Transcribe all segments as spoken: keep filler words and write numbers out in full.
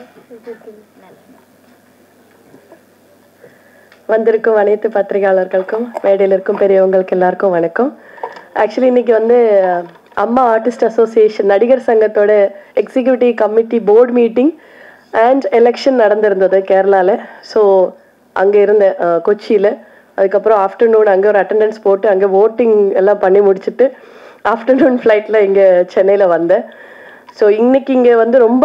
வந்திருக்கும் அனைத்து பத்திரிகையாளர்களுக்கும் மேடையில் இருக்கும் பெரியவங்களுக்கு எல்லாருக்கும் வணக்கம். ஆக்சுவலி இன்னைக்கு வந்து அம்மா ஆர்டிஸ்ட் அசோசியேஷன் நடிகர் சங்கத்தோட executive committee board meeting and election நடந்திருந்தது கேரளாவில். ஸோ அங்கே இருந்த கொச்சியில் அதுக்கப்புறம் ஆஃப்டர்நூன் அங்கே ஒரு அட்டண்டன்ஸ் போட்டு அங்கே ஓட்டிங் எல்லாம் பண்ணி முடிச்சுட்டு ஆஃப்டர்நூன் ஃப்ளைட்டில் இங்கே சென்னையில் வந்தேன். ஸோ இன்னைக்கு இங்கே வந்து ரொம்ப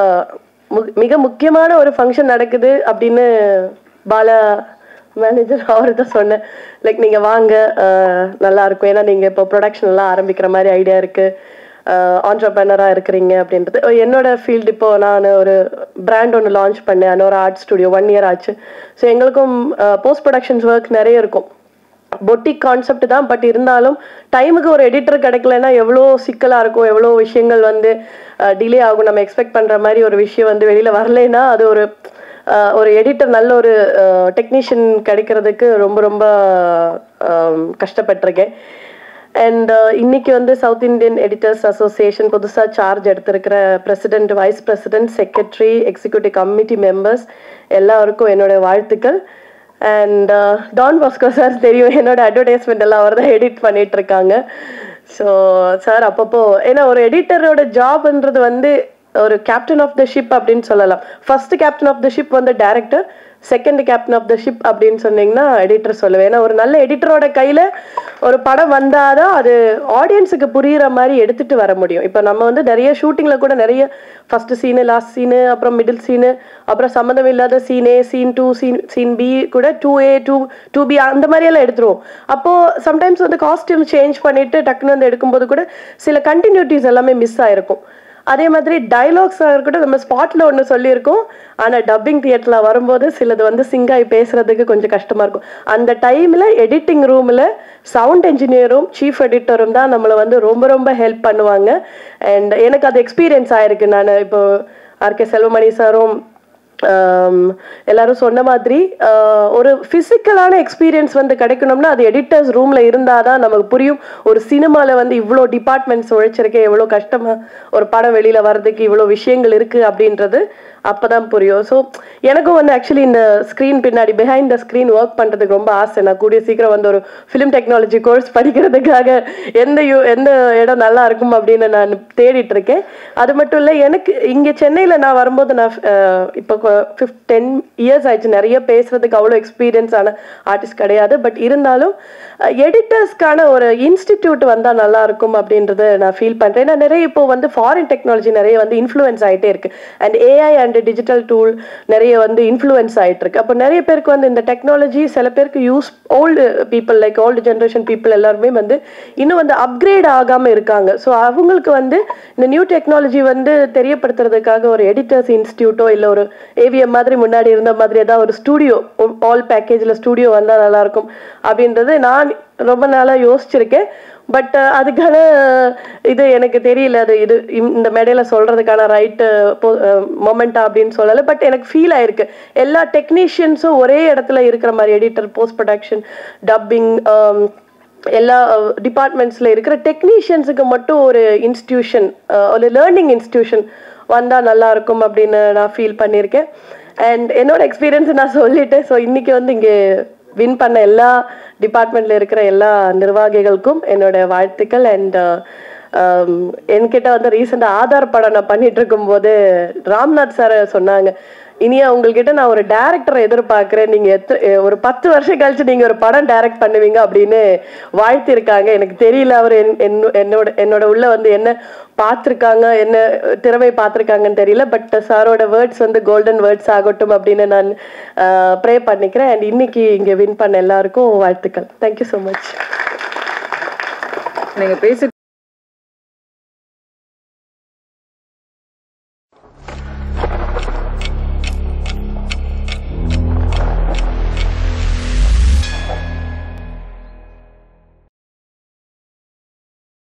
மிக முக்கியமான ஒரு ஃபங்க்ஷன் நடக்குது அப்படின்னு பாலா மேனேஜர் அவர் தான் சொன்னேன். லைக் நீங்கள் வாங்க, நல்லா இருக்கும், ஏன்னா நீங்கள் இப்போ ப்ரொடக்ஷன் எல்லாம் ஆரம்பிக்கிற மாதிரி ஐடியா இருக்குது, ஆண்டர்பிரனராக இருக்கிறீங்க அப்படின்றது. என்னோட ஃபீல்டு இப்போ நான் ஒரு பிராண்ட் ஒன்று லான்ச் பண்ணேன், இன்னொரு ஆர்ட் ஸ்டுடியோ ஒன் இயர் ஆச்சு. ஸோ எங்களுக்கும் போஸ்ட் ப்ரொடக்ஷன்ஸ் ஒர்க் நிறைய இருக்கும். பொட்டிக் கான்செப்ட் தான், பட் இருந்தாலும் டைமுக்கு ஒரு எடிட்டர் கிடைக்கலன்னா எவ்வளோ சிக்கலாக இருக்கும், எவ்வளோ விஷயங்கள் வந்து டிலே ஆகும். நம்ம எக்ஸ்பெக்ட் பண்ணுற மாதிரி ஒரு விஷயம் வந்து வெளியில் வரலைன்னா அது ஒரு ஒரு எடிட்டர் நல்ல ஒரு டெக்னீஷியன் கிடைக்கிறதுக்கு ரொம்ப ரொம்ப கஷ்டப்பட்டிருக்கேன். அண்ட் இன்னைக்கு வந்து சவுத் இந்தியன் எடிட்டர்ஸ் அசோசியேஷன் புதுசாக சார்ஜ் எடுத்திருக்கிற president, vice president, secretary, executive committee members எல்லாருக்கும் என்னோட வாழ்த்துக்கள். அண்ட் டான் பாஸ்கோ சார் தெரியும், என்னோட அட்வர்டைஸ்மெண்ட் எல்லாம் அவர் தான் எடிட் பண்ணிட்டு இருக்காங்க. ஸோ சார் அப்பப்போ, ஏன்னா ஒரு எடிட்டரோட ஜாப்ன்றது வந்து ஒரு கேப்டன் ஆஃப் த ஷிப் அப்படின்னு சொல்லலாம். First captain of the ship வந்து director, second captain of the ship அப்படின்னு சொன்னீங்கன்னா எடிட்டர் சொல்லுவேன். ஏன்னா ஒரு நல்ல எடிட்டரோட கையில் ஒரு படம் வந்தாதான் அது ஆடியன்ஸுக்கு புரிகிற மாதிரி எடுத்துகிட்டு வர முடியும். இப்போ நம்ம வந்து நிறைய ஷூட்டிங்கில் கூட நிறைய ஃபர்ஸ்ட் சீனு, லாஸ்ட் சீனு, அப்புறம் மிடில் சீனு, அப்புறம் சம்மந்தம் இல்லாத scene A, scene two, scene scene B கூட two A two two B அந்த மாதிரியெல்லாம் எடுத்துருவோம். அப்போது சம்டைம்ஸ் வந்து காஸ்டியூம் சேஞ்ச் பண்ணிவிட்டு டக்குன்னு வந்து எடுக்கும்போது கூட சில கண்டினியூட்டிஸ் எல்லாமே மிஸ் ஆகிருக்கும். அதே மாதிரி டைலாக்ஸாக இருக்கட்டும், நம்ம ஸ்பாட்டில் ஒன்று சொல்லியிருக்கோம், ஆனால் டப்பிங் தியேட்டரில் வரும்போது சிலது வந்து சிங்காய் பேசுகிறதுக்கு கொஞ்சம் கஷ்டமாக இருக்கும். அந்த டைமில் எடிட்டிங் ரூமில் சவுண்ட் என்ஜினியரும் சீஃப் எடிட்டரும் தான் நம்மளை வந்து ரொம்ப ரொம்ப ஹெல்ப் பண்ணுவாங்க. அண்ட் எனக்கு அது எக்ஸ்பீரியன்ஸ் ஆயிருக்கு. நான் இப்போ ஆர்கே செல்வமணி சாரும் எல்லாரும் சொன்ன மாதிரி ஒரு ஃபிசிக்கலான எக்ஸ்பீரியன்ஸ் வந்து கிடைக்கணும்னா அது எடிட்டர்ஸ் ரூமில் இருந்தால் தான் நமக்கு புரியும். ஒரு சினிமாவில் வந்து இவ்வளோ டிபார்ட்மெண்ட்ஸ் உழைச்சிருக்கேன், எவ்வளோ கஷ்டமாக ஒரு படம் வெளியில் வர்றதுக்கு இவ்வளோ விஷயங்கள் இருக்குது அப்படின்றது அப்போ தான் புரியும். ஸோ எனக்கும் வந்து ஆக்சுவலி இந்த ஸ்க்ரீன் பின்னாடி பிஹைண்ட் த ஸ்க்ரீன் ஒர்க் பண்ணுறதுக்கு ரொம்ப ஆசை. நான் கூடிய சீக்கிரம் வந்து ஒரு ஃபிலிம் டெக்னாலஜி கோர்ஸ் படிக்கிறதுக்காக எந்த யூ எந்த இடம் நல்லா இருக்கும் அப்படின்னு நான் தேடிட்டு இருக்கேன். அது மட்டும் இல்லை, எனக்கு இங்கே சென்னையில் நான் வரும்போது நான் இப்போ ஃபிஃப்ட் டென் இயர்ஸ் ஆயிடுச்சு. நிறைய பேசுறதுக்கு அவ்வளோ எக்ஸ்பீரியன்ஸ் ஆன ஆர்டிஸ்ட் கிடையாது. பட் இருந்தாலும் எடிட்டர்ஸ்க்கான ஒரு இன்ஸ்டிடியூட் வந்தால் நல்லா இருக்கும் அப்படின்றத நான் ஃபீல் பண்ணுறேன். ஏன்னா நிறைய இப்போ வந்து ஃபாரின் டெக்னாலஜி நிறைய வந்து இன்ஃப்ளூயன்ஸ் ஆகிட்டே இருக்கு. And AI and digital tool நிறைய வந்து இன்ஃப்ளூயன்ஸ் ஆகிட்டு இருக்கு. அப்போ நிறைய பேருக்கு வந்து இந்த டெக்னாலஜி சில பேருக்கு use, old people like old generation people எல்லாருமே வந்து இன்னும் வந்து அப்கிரேட் ஆகாமல் இருக்காங்க. ஸோ அவங்களுக்கு வந்து இந்த நியூ டெக்னாலஜி வந்து தெரியப்படுத்துறதுக்காக ஒரு எடிட்டர்ஸ் இன்ஸ்டியூட்டோ இல்லை ஒரு ஏவிஎம் மாதிரி முன்னாடி இருந்த மாதிரி ஏதாவது ஒரு ஸ்டூடியோ, ஆல் பேக்கேஜில் ஸ்டூடியோ வந்தால் நல்லாயிருக்கும் அப்படின்றது நான் ரொம்ப நாளாக யோசிச்சிருக்கேன். பட் அதுக்கான இது எனக்கு தெரியல, அது இது இந்த மேடையில் சொல்கிறதுக்கான ரைட்டு மொமெண்டா அப்படின்னு சொல்லலை. பட் எனக்கு ஃபீல் ஆயிருக்கு எல்லா டெக்னீஷியன்ஸும் ஒரே இடத்துல இருக்கிற மாதிரி, எடிட்டர், போஸ்ட் ப்ரொடக்ஷன், டப்பிங், எல்லா டிபார்ட்மெண்ட்ஸில் இருக்கிற டெக்னீஷியன்ஸுக்கு மட்டும் ஒரு இன்ஸ்டிடியூஷன், ஒரு லேர்னிங் இன்ஸ்டிடியூஷன் வந்தால் நல்லா இருக்கும் அப்படின்னு நான் ஃபீல் பண்ணியிருக்கேன். அண்ட் என்னோட எக்ஸ்பீரியன்ஸ் நான் சொல்லிட்டேன். ஸோ இன்னைக்கு வந்து இங்கே வின் பண்ண எல்லா டிபார்ட்மெண்ட்ல இருக்கிற எல்லா நிர்வாகிகளுக்கும் என்னோட வாழ்த்துக்கள். அண்ட் என்கிட்ட வந்து ரீசெண்டாக ஆதார் படம் நான் பண்ணிட்டு இருக்கும்போது ராம்நாத் சார் சொன்னாங்க, இனியா உங்கள்கிட்ட நான் ஒரு டேரக்டரை எதிர்பார்க்குறேன், நீங்கள் எத்த ஒரு பத்து வருஷம் கழிச்சு நீங்கள் ஒரு படம் டைரக்ட் பண்ணுவீங்க அப்படின்னு வாழ்த்திருக்காங்க. எனக்கு தெரியல அவர் என்னோட என்னோட உள்ள வந்து என்ன பார்த்துருக்காங்க, என்ன திறமை பார்த்துருக்காங்கன்னு தெரியல. பட் சாரோட வேர்ட்ஸ் வந்து கோல்டன் வேர்ட்ஸ் ஆகட்டும் அப்படின்னு நான் ப்ரே பண்ணிக்கிறேன். அண்ட் இன்னைக்கு இங்கே வின் பண்ண எல்லாருக்கும் வாழ்த்துக்கள். Thank you so much. நீங்கள் பேசி